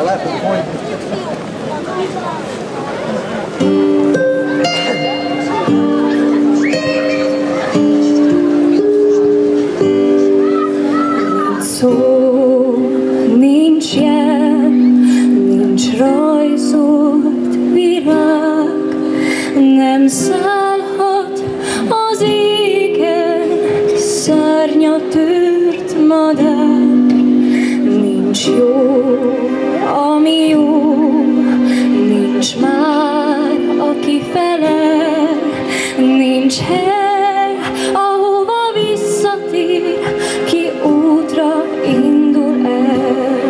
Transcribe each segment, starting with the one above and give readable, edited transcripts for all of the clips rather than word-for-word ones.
Szó, nincs jel, nincs rajzolt virág, nem szállhat az égen szárnyat tört madár. Nincs jó, ami jó, nincs már, aki felel, nincs hely, ahova visszatér, ki útra indul el.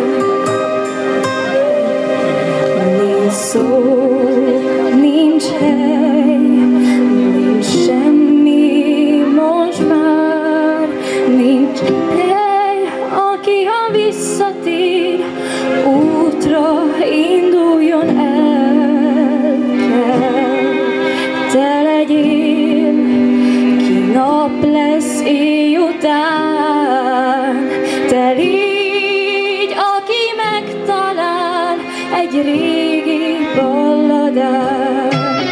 Nincs szó, nincs hely, nincs semmi most már, nincs hely, aki ha visszatér, útra induljon el. Te legyél, ki nap lesz éj után, te légy, aki megtalál egy régi balladát.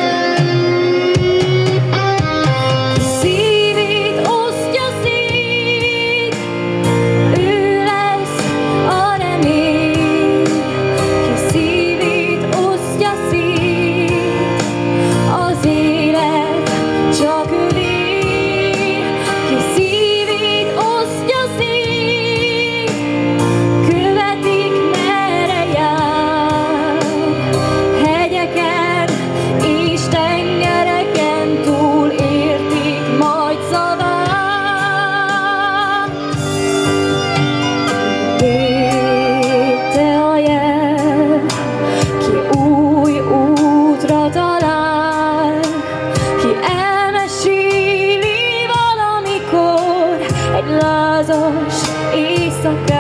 Ki szívét osztja szét, ő lesz a remény. Ki szívét osztja szét, az élet csak övé. Ki szívét osztja szét, követik merre jár. Hegyeken és tengereken túl értik majd szavát. Te a jel, ki új útra talál, ki elmeséli valamikor egy lázas éjszakán.